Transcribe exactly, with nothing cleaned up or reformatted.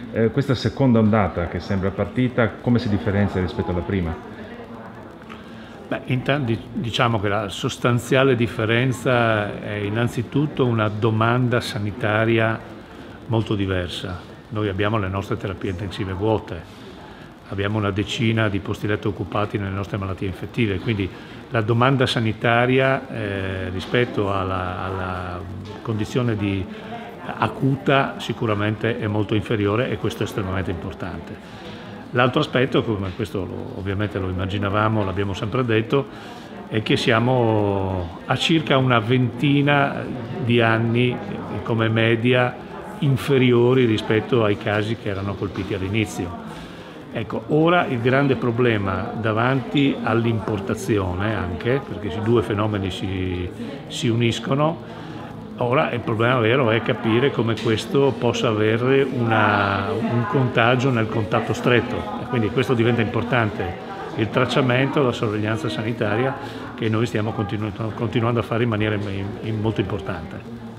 Eh, questa seconda ondata che sembra partita, come si differenzia rispetto alla prima? Beh, intanto diciamo che la sostanziale differenza è innanzitutto una domanda sanitaria molto diversa. Noi abbiamo le nostre terapie intensive vuote, abbiamo una decina di posti letto occupati nelle nostre malattie infettive, quindi la domanda sanitaria eh, rispetto alla, alla condizione di acuta sicuramente è molto inferiore, e questo è estremamente importante. L'altro aspetto, come questo lo, ovviamente lo immaginavamo, l'abbiamo sempre detto, è che siamo a circa una ventina di anni come media inferiori rispetto ai casi che erano colpiti all'inizio. Ecco, ora il grande problema davanti all'importazione, anche perché i due fenomeni si, si uniscono, ora il problema vero è capire come questo possa avere una, un contagio nel contatto stretto, e quindi questo diventa importante, il tracciamento, la sorveglianza sanitaria che noi stiamo continu- continuando a fare in maniera in, in molto importante.